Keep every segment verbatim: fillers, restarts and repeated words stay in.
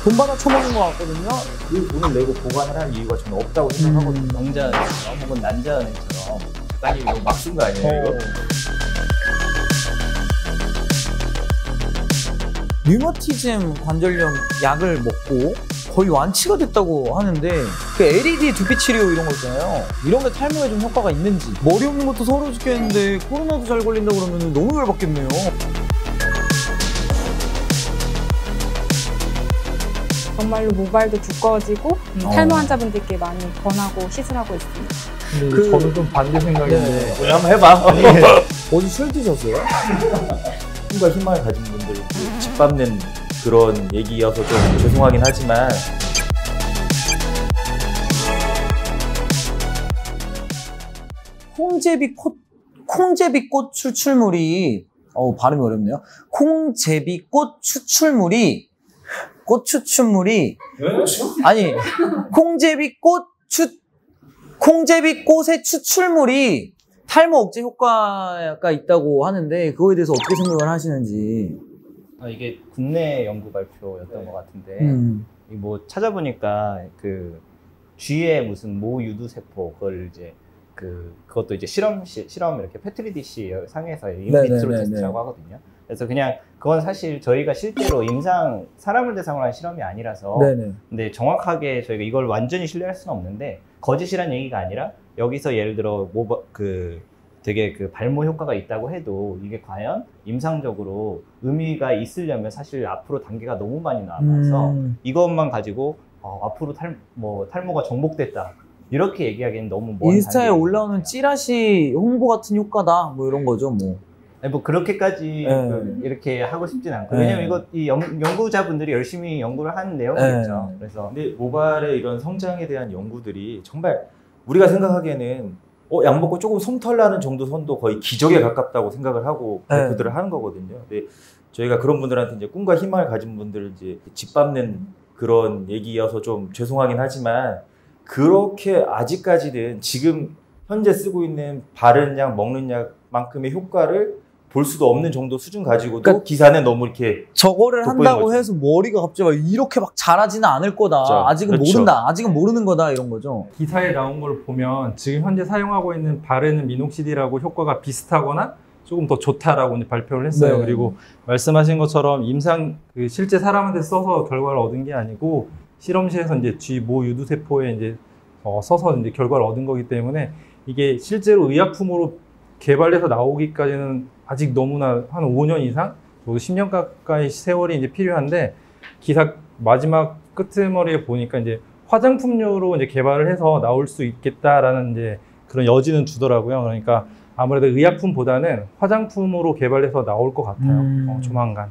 돈 받아 처먹은 것 같거든요. 그 돈을 내고 보관을 할 이유가 저는 없다고 생각하거든요. 음. 정자은행처럼 혹은 난자은행처럼 아니 이거 막 쓴 거 아니에요? 어. 이거? 류마티즘 관절염 약을 먹고 거의 완치가 됐다고 하는데 그 엘이디 두피 치료 이런 거 있잖아요. 이런 게 탈모에 좀 효과가 있는지. 머리 없는 것도 서러워 죽겠는데 코로나도 잘 걸린다고 그러면 너무 열받겠네요. 정말로 모발도 두꺼워지고 음, 어. 탈모 환자분들께 많이 권하고 시술하고 있습니다. 근데 그- 저는 좀 반대 생각인데 네. 오늘 한번 해봐. 어제 술 드셨어요? 꿈과 희망을 가진 분들 짓밟는 그런 얘기여서 좀 죄송하긴 하지만 콩제비꽃 콩제비꽃 추출물이 어 발음이 어렵네요. 콩제비꽃 추출물이 꽃 추출물이 아니 콩제비꽃 추 콩제비꽃의 추출물이 탈모 억제 효과가 있다고 하는데 그거에 대해서 어떻게 생각을 하시는지. 아, 이게 국내 연구 발표였던 것 같은데 음. 이 뭐 찾아보니까 그 쥐의 무슨 모 유두 세포 그걸 이제 그 그것도 이제 실험 시, 실험 이렇게 페트리 디시 상에서 인비트로 네네네네. 테스트라고 하거든요. 그래서 그냥 그건 사실 저희가 실제로 임상 사람을 대상으로 한 실험이 아니라서 네네. 근데 정확하게 저희가 이걸 완전히 신뢰할 수는 없는데 거짓이란 얘기가 아니라 여기서 예를 들어 모바, 그 되게 그 발모 효과가 있다고 해도 이게 과연 임상적으로 의미가 있으려면 사실 앞으로 단계가 너무 많이 남아서 음. 이것만 가지고 어, 앞으로 탈, 뭐, 탈모가 정복됐다 이렇게 얘기하기는 너무 먼 인스타에 단계인 올라오는 것 같아요. 찌라시 홍보 같은 효과다 뭐 이런 거죠 뭐. 아니, 뭐 그렇게까지 네. 그 이렇게 하고 싶진 않고 네. 왜냐면 이거 이 연, 연구자분들이 열심히 연구를 하는 내용이겠죠. 네. 그래서 근데 모발의 이런 성장에 대한 연구들이 정말 우리가 생각하기에는 어, 약 먹고 조금 솜털 나는 정도 선도 거의 기적에 가깝다고 생각을 하고 네. 발표들을 하는 거거든요. 근데 저희가 그런 분들한테 이제 꿈과 희망을 가진 분들을 이제 짓밟는 그런 얘기여서 좀 죄송하긴 하지만 그렇게 아직까지는 지금 현재 쓰고 있는 바른 약, 먹는 약만큼의 효과를 볼 수도 없는 정도 수준 가지고도 그러니까 기사는 너무 이렇게 저거를 돋보이는 한다고 거죠. 해서 머리가 갑자기 막 이렇게 막 자라지는 않을 거다. 그렇죠. 아직은 그렇죠. 모른다. 아직은 모르는 거다. 이런 거죠. 기사에 나온 걸 보면 지금 현재 사용하고 있는 바르는 미녹시딜하고 효과가 비슷하거나 조금 더 좋다라고 이제 발표를 했어요. 네. 그리고 말씀하신 것처럼 임상 그 실제 사람한테 써서 결과를 얻은 게 아니고 실험실에서 이제 쥐 모 유두 세포에 이제 어, 써서 이제 결과를 얻은 거기 때문에 이게 실제로 의약품으로 개발해서 나오기까지는 아직 너무나 한 오 년 이상, 십 년 가까이 세월이 이제 필요한데 기사 마지막 끝머리에 보니까 이제 화장품용으로 이제 개발을 해서 나올 수 있겠다라는 이제 그런 여지는 주더라고요. 그러니까 아무래도 의약품보다는 화장품으로 개발해서 나올 것 같아요. 음. 어, 조만간.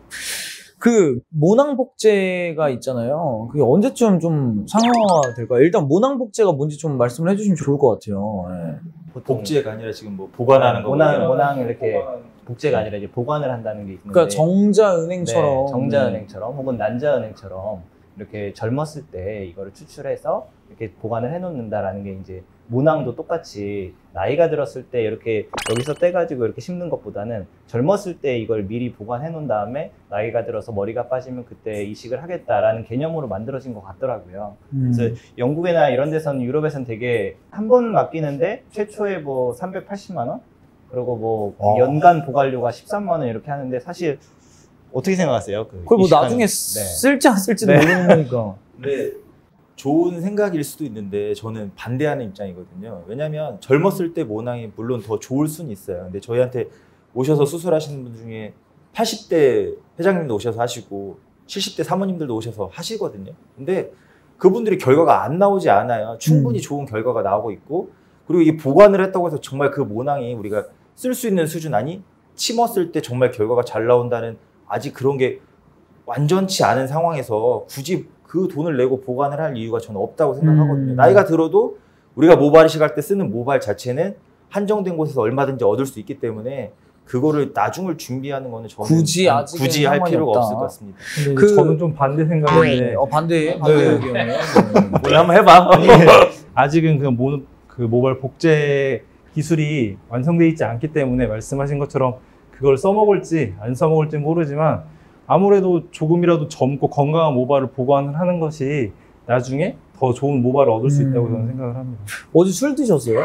그 모낭복제가 있잖아요. 그게 언제쯤 좀 상용화가 될까요? 일단 모낭복제가 뭔지 좀 말씀을 해주시면 좋을 것 같아요. 네. 보통 복제가 아니라 지금 뭐 보관하는 모낭, 거거든요. 모낭 이렇게 복제가 아니라 이제 보관을 한다는 게 있는데 그러니까 정자은행처럼 네, 정자은행처럼 혹은 난자은행처럼 이렇게 젊었을 때 이거를 추출해서 이렇게 보관을 해놓는다라는 게 이제 모낭도 똑같이 나이가 들었을 때 이렇게 여기서 떼가지고 이렇게 심는 것보다는 젊었을 때 이걸 미리 보관해 놓은 다음에 나이가 들어서 머리가 빠지면 그때 이식을 하겠다라는 개념으로 만들어진 것 같더라고요. 음. 그래서 영국이나 이런 데서는 유럽에서는 되게 한 번 맡기는데 최초에 뭐 삼백팔십만 원? 그리고 뭐 어. 연간 보관료가 십삼만 원 이렇게 하는데 사실 어떻게 생각하세요? 그 그걸 뭐 이식하는- 나중에 네. 쓸지 안 쓸지도 네. 모르는 거니까. 네, 좋은 생각일 수도 있는데 저는 반대하는 입장이거든요. 왜냐하면 젊었을 때 모낭이 물론 더 좋을 수는 있어요. 근데 저희한테 오셔서 수술하시는 분 중에 팔십 대 회장님도 오셔서 하시고 칠십 대 사모님들도 오셔서 하시거든요. 근데 그분들이 결과가 안 나오지 않아요. 충분히 음. 좋은 결과가 나오고 있고 그리고 이게 보관을 했다고 해서 정말 그 모낭이 우리가 쓸 수 있는 수준 아니 심었을 때 정말 결과가 잘 나온다는 아직 그런 게 완전치 않은 상황에서 굳이 그 돈을 내고 보관을 할 이유가 저는 없다고 생각하거든요. 음. 나이가 들어도 우리가 모발 이식할 때 쓰는 모발 자체는 한정된 곳에서 얼마든지 얻을 수 있기 때문에 그거를 나중을 준비하는 거는 저는 굳이 전- 아직은 굳이 할 상관이 필요가 없다. 없을 것 같습니다. 근데 그- 저는 좀 반대 생각인데 네. 어, 반대, 반대 네. 의견이에요. 네. 오늘 한번 해봐. 아직은 그, 모, 그 모발 복제 기술이 완성되어 있지 않기 때문에 말씀하신 것처럼 그걸 써먹을지 안 써먹을지 모르지만 아무래도 조금이라도 젊고 건강한 모발을 보관을 하는 것이 나중에 더 좋은 모발을 얻을 수 있다고 음. 저는 생각을 합니다. 어제 술 드셨어요?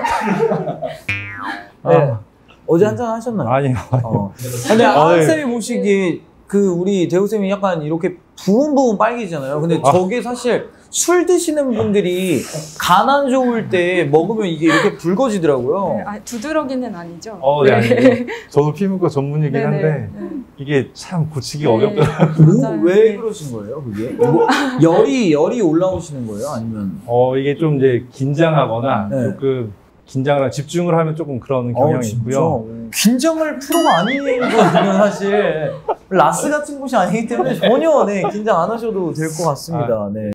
아, 네. 어제 한잔 하셨나요? 아니요. 어. 근데 아한쌤이 보시기에 그 우리 대우쌤이 약간 이렇게 부분 부분 빨개지잖아요. 근데 아. 저게 사실 술 드시는 분들이 간 안 좋을 때 먹으면 이게 이렇게 붉어지더라고요. 네, 아, 두드러기는 아니죠. 어, 네, 아니에요. 저도 피부과 전문이긴 네네. 한데 네. 이게 참 고치기 네. 어렵더라고요. 뭐, 맞아요. 왜 네. 그러신 거예요, 그게? 뭐, 열이, 열이 올라오시는 거예요? 아니면? 어, 이게 좀 이제 긴장하거나 네. 조금 긴장을 하고 집중을 하면 조금 그런 경향이 어, 진짜? 있고요. 긴장을 프로가 아니거든요, 사실. 라스 같은 곳이 아니기 때문에 전혀 네, 긴장 안 하셔도 될 것 같습니다. 네.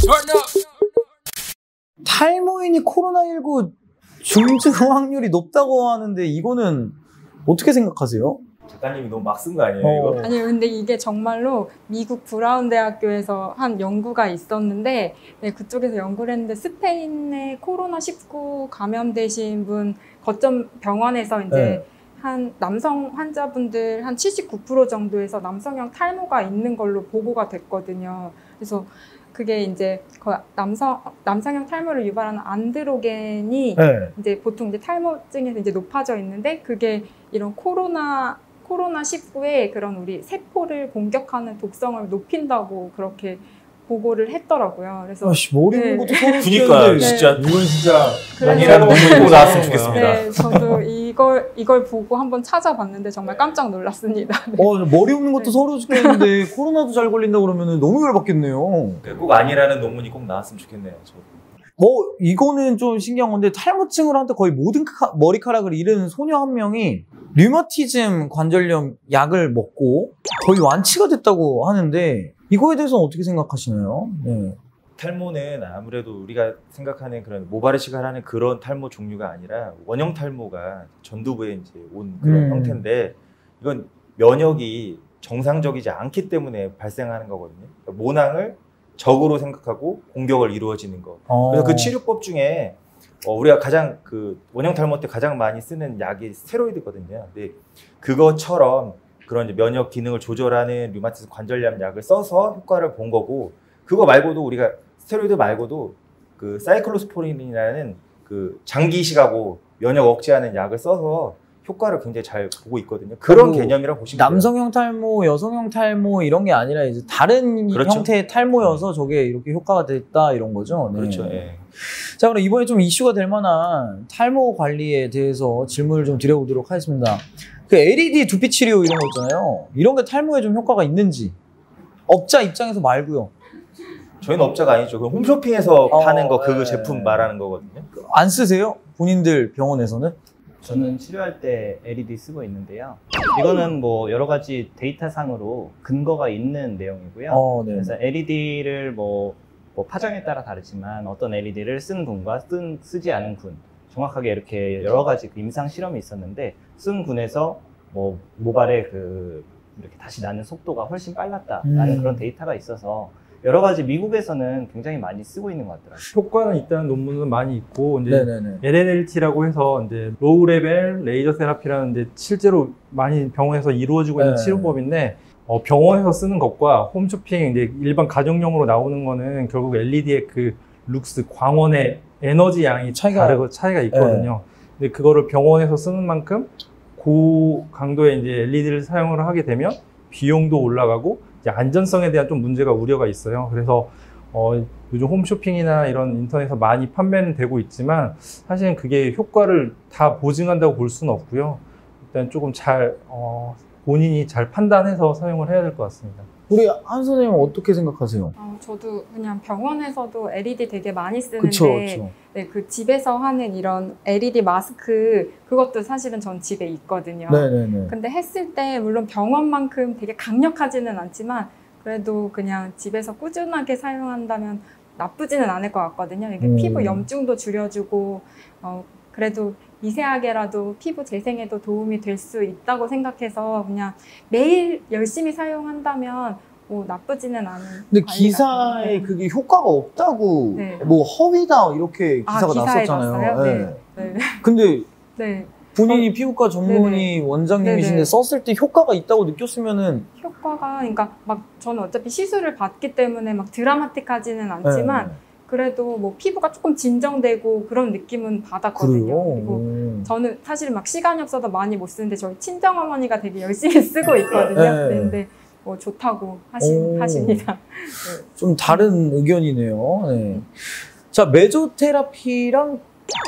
탈모인이 코로나십구 중증 확률이 높다고 하는데 이거는 어떻게 생각하세요? 작가님이 너무 막 쓴 거 아니에요, 어. 이거? 아니 근데 이게 정말로 미국 브라운 대학교에서 한 연구가 있었는데 네, 그쪽에서 연구를 했는데 스페인의 코로나 십구 감염되신 분 거점 병원에서 이제 네. 한 남성 환자분들 한 칠십구 퍼센트 정도에서 남성형 탈모가 있는 걸로 보고가 됐거든요. 그래서 그게 이제 그 남성 남성형 탈모를 유발하는 안드로겐이 네. 이제 보통 이제 탈모증에서 이제 높아져 있는데 그게 이런 코로나 코로나 십구의 그런 우리 세포를 공격하는 독성을 높인다고 그렇게 보고를 했더라고요. 그래서 아씨, 머리 네. 있는 것도 서로 그니까요, 네. 진짜. 이건 진짜 그래서- 아니라는 논문이 꼭 나왔으면 네. 좋겠습니다. 네, 저도 이걸 이걸 보고 한번 찾아봤는데 정말 깜짝 놀랐습니다. 네. 어, 머리 없는 것도 네. 서로 죽겠는데 코로나도 잘 걸린다 그러면 너무 열받겠네요. 꼭 아니라는 논문이 꼭 나왔으면 좋겠네요, 저도. 뭐 이거는 좀 신기한 건데 탈모증으로 한테 거의 모든 카- 머리카락을 잃은 소녀 한 명이 류마티즘 관절염 약을 먹고 거의 완치가 됐다고 하는데 이거에 대해서는 어떻게 생각하시나요? 네. 탈모는 아무래도 우리가 생각하는 그런 모발을 시갈하는 그런 탈모 종류가 아니라 원형 탈모가 전두부에 이제 온 그런 음. 형태인데 이건 면역이 정상적이지 않기 때문에 발생하는 거거든요. 그러니까 모낭을 적으로 생각하고 공격을 이루어지는 거. 어. 그래서 그 치료법 중에 어, 우리가 가장 그 원형 탈모 때 가장 많이 쓰는 약이 스테로이드거든요. 근데 그것처럼 그런 이제 면역 기능을 조절하는 류마티즘 관절염 약을 써서 효과를 본 거고 그거 말고도 우리가 스테로이드 말고도 그 사이클로스포린이라는 그 장기식하고 면역 억제하는 약을 써서 효과를 굉장히 잘 보고 있거든요. 그런 그리고 개념이라고 보시면 돼요. 남성형 탈모, 여성형 탈모 이런 게 아니라 이제 다른 그렇죠. 형태의 탈모여서 저게 이렇게 효과가 됐다 이런 거죠. 네. 그렇죠. 예. 자, 그럼 이번에 좀 이슈가 될 만한 탈모 관리에 대해서 질문을 좀 드려보도록 하겠습니다. 그 엘이디 두피 치료 이런 거 있잖아요. 이런 게 탈모에 좀 효과가 있는지. 업자 입장에서 말고요. 저희는 업자가 아니죠. 그 홈쇼핑에서 어, 파는 거 그 네. 제품 말하는 거거든요. 안 쓰세요? 본인들 병원에서는? 저는 치료할 때 엘이디 쓰고 있는데요. 이거는 뭐 여러 가지 데이터상으로 근거가 있는 내용이고요. 어, 네. 그래서 엘이디를 뭐, 뭐 파장에 따라 다르지만 어떤 엘이디를 쓴 군과 쓴, 쓰지 않은 군 정확하게 이렇게 여러 가지 그 임상 실험이 있었는데 쓴 군에서 뭐 모발의 그 이렇게 다시 나는 속도가 훨씬 빨랐다라는 음. 그런 데이터가 있어서 여러 가지 미국에서는 굉장히 많이 쓰고 있는 것 같더라고요. 효과는 있다는 논문은 많이 있고 이제 네네네. 엘엔엘티라고 해서 이제 로우 레벨 레이저 테라피라는 이제 실제로 많이 병원에서 이루어지고 있는 네. 치료법인데 어, 병원에서 쓰는 것과 홈쇼핑 이제 일반 가정용으로 나오는 거는 결국 엘이디의 그 룩스 광원의 에너지 양이 차이가- 다르고 차이가 있거든요. 근데 그거를 병원에서 쓰는 만큼 고강도의 이제 엘이디를 사용을 하게 되면 비용도 올라가고 이제 안전성에 대한 좀 문제가 우려가 있어요. 그래서 어, 요즘 홈쇼핑이나 이런 인터넷에서 많이 판매는 되고 있지만 사실은 그게 효과를 다 보증한다고 볼 수는 없고요. 일단 조금 잘 어, 본인이 잘 판단해서 사용을 해야 될 것 같습니다. 우리 한 선생님은 어떻게 생각하세요? 어, 저도 그냥 병원에서도 엘이디 되게 많이 쓰는데 그쵸, 그쵸. 네, 그 집에서 하는 이런 엘이디 마스크 그것도 사실은 전 집에 있거든요. 네네네. 근데 했을 때 물론 병원만큼 되게 강력하지는 않지만 그래도 그냥 집에서 꾸준하게 사용한다면 나쁘지는 않을 것 같거든요. 이게 음. 피부 염증도 줄여주고 어, 그래도 미세하게라도 피부 재생에도 도움이 될 수 있다고 생각해서 그냥 매일 열심히 사용한다면 뭐 나쁘지는 않은. 근데 관리 기사에 같아요. 그게 효과가 없다고 네. 뭐 허위다 이렇게 아, 기사가 기사에 났었잖아요. 났어요? 네. 네. 근데 네. 본인이 피부과 전문의 네네. 원장님이신데 네네. 썼을 때 효과가 있다고 느꼈으면은 효과가 그러니까 막 저는 어차피 시술을 받기 때문에 막 드라마틱하지는 않지만 네. 그래도 뭐 피부가 조금 진정되고 그런 느낌은 받았거든요. 그래요? 그리고 오. 저는 사실 막 시간이 없어서 많이 못 쓰는데 저희 친정 어머니가 되게 열심히 쓰고 있거든요. 네. 근데 뭐 좋다고 하시, 오. 하십니다. 좀 다른 의견이네요. 네. 자, 메조테라피랑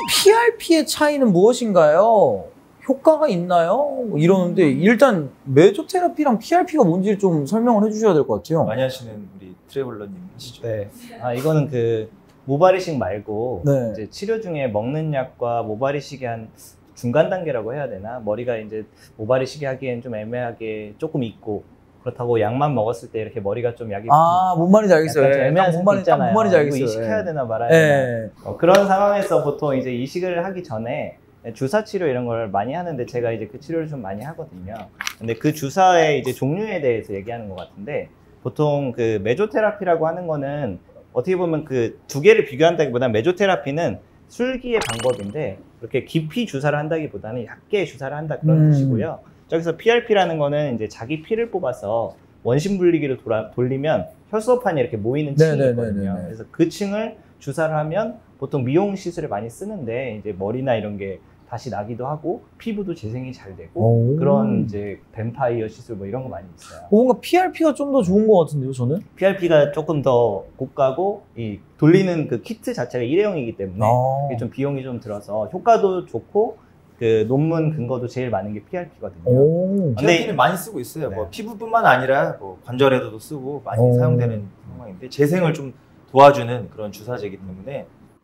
피알피의 차이는 무엇인가요? 효과가 있나요? 이러는데 일단 메조테라피랑 피알피가 뭔지 좀 설명을 해주셔야 될 것 같아요. 많이 하시는 우리 트래블러님 하시죠. 네. 아, 이거는 그 모발이식 말고 네. 이제 치료 중에 먹는 약과 모발이식이 한 중간 단계라고 해야 되나? 머리가 이제 모발이식이 하기엔 좀 애매하게 조금 있고 그렇다고 약만 먹었을 때 이렇게 머리가 좀 약이 아, 뭔 말인지 알겠어요. 약간 좀 예, 애매한 딱 뭔 상태 말인지, 딱 있잖아요. 뭔 말인지 알겠어요. 이거 이식해야 예. 되나 말아야 되나? 예. 어, 그런 상황에서 보통 이제 이식을 하기 전에 주사 치료 이런 걸 많이 하는데 제가 이제 그 치료를 좀 많이 하거든요. 근데 그 주사의 이제 종류에 대해서 얘기하는 것 같은데 보통 그 메조테라피라고 하는 거는 어떻게 보면 그 두 개를 비교한다기보다 메조테라피는 술기의 방법인데 그렇게 깊이 주사를 한다기보다는 얇게 주사를 한다 그런 음. 뜻이고요. 저기서 피알피라는 거는 이제 자기 피를 뽑아서 원심 분리기로 돌아, 돌리면 혈소판이 이렇게 모이는 층이 네네네네네. 있거든요. 그래서 그 층을 주사를 하면 보통 미용 시술에 많이 쓰는데 이제 머리나 이런 게 다시 나기도 하고 피부도 재생이 잘 되고 오. 그런 이제 뱀파이어 시술 뭐 이런 거 많이 있어요. 뭔가 피알피가 좀 더 좋은 것 같은데요, 저는? 피알피가 조금 더 고가고 이 돌리는 그 키트 자체가 일회용이기 때문에 아. 이게 좀 비용이 좀 들어서 효과도 좋고 그 논문 근거도 제일 많은 게 피알피거든요. 오. 피알피는 많이 쓰고 있어요. 네. 뭐 피부뿐만 아니라 뭐 관절에도 쓰고 많이 오. 사용되는 상황인데 재생을 좀 도와주는 그런 주사제이기 때문에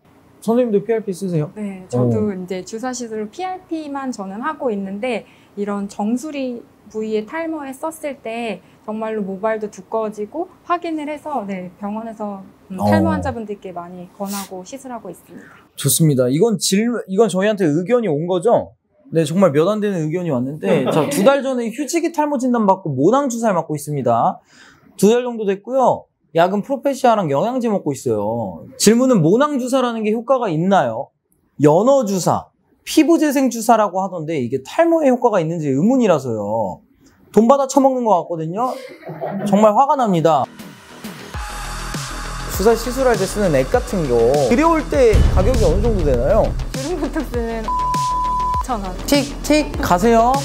선생님도 피알피 쓰세요? 네, 저도 이제 주사 시술로 피알피만 저는 하고 있는데 이런 정수리 부위의 탈모에 썼을 때 정말로 모발도 두꺼워지고 확인을 해서 네, 병원에서 음, 탈모 어. 환자분들께 많이 권하고 시술하고 있습니다. 좋습니다. 이건 질문, 이건 저희한테 의견이 온 거죠? 네, 정말 몇 안 되는 의견이 왔는데, 자, 두 달 전에 휴지기 탈모 진단 받고 모낭 주사를 맞고 있습니다. 두 달 정도 됐고요. 약은 프로페시아랑 영양제 먹고 있어요. 질문은 모낭 주사라는 게 효과가 있나요? 연어 주사, 피부 재생 주사라고 하던데 이게 탈모에 효과가 있는지 의문이라서요. 돈 받아 처먹는 것 같거든요. 정말 화가 납니다. 주사 시술할 때 쓰는 액 같은 거 들여올 때 가격이 어느 정도 되나요? 주름 보톡스는 천 원. 틱틱 가세요.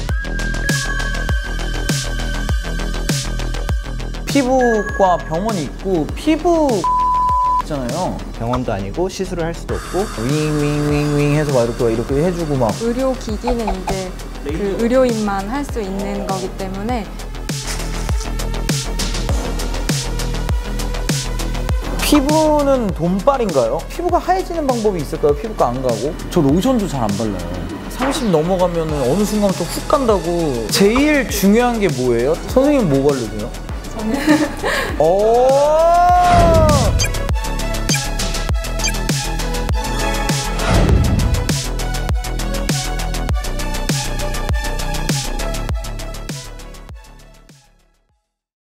피부과 병원이 있고 피부 있잖아요. 병원도 아니고 시술을 할 수도 없고 윙윙윙윙 해서 막 이렇게 이렇게 해주고 막 의료 기기는 이제 그 의료인만 할 수 있는 거기 때문에 피부는 돈빨인가요? 피부가 하얘지는 방법이 있을까요? 피부과 안 가고? 저 로션도 잘 안 발라요. 삼십 넘어가면 어느 순간부터 훅 간다고. 제일 중요한 게 뭐예요? 선생님 뭐 바르세요? 저는 오!